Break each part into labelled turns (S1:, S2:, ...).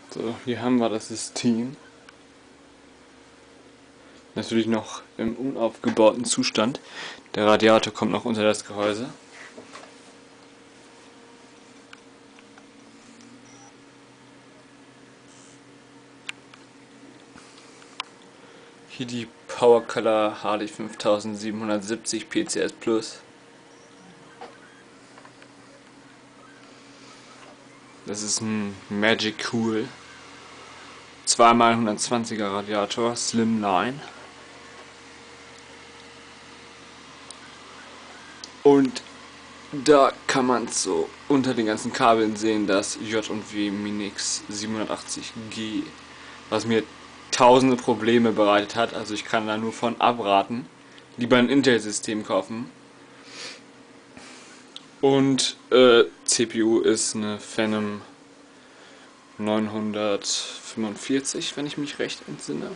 S1: So, hier haben wir das System. Natürlich noch im unaufgebauten Zustand. Der Radiator kommt noch unter das Gehäuse. Hier die PowerColor HD 5770 PCS Plus. Das ist ein Magic Cool 2x120er Radiator, Slimline. Und da kann man so unter den ganzen Kabeln sehen, das J&W Minix 780G, was mir tausende Probleme bereitet hat. Also ich kann da nur von abraten. Lieber ein Intel-System kaufen. Und CPU ist eine Phenom 945, wenn ich mich recht entsinne.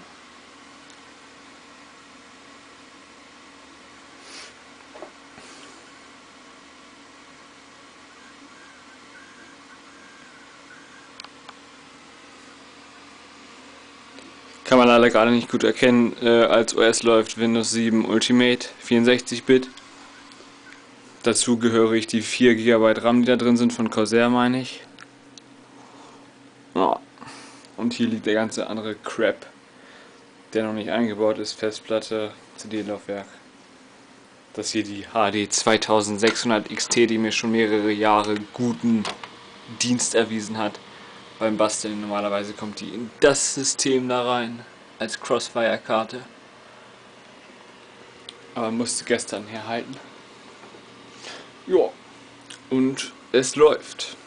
S1: Kann man leider gerade nicht gut erkennen. Als OS läuft Windows 7 Ultimate 64-Bit. Dazu gehörig die 4 GB RAM, die da drin sind, von Corsair, meine ich. Ja. Und hier liegt der ganze andere Crap, der noch nicht eingebaut ist. Festplatte, CD-Laufwerk. Das hier die HD 2600 XT, die mir schon mehrere Jahre guten Dienst erwiesen hat beim Basteln. Normalerweise kommt die in das System da rein als Crossfire-Karte. Aber musste gestern herhalten. Ja, und es läuft.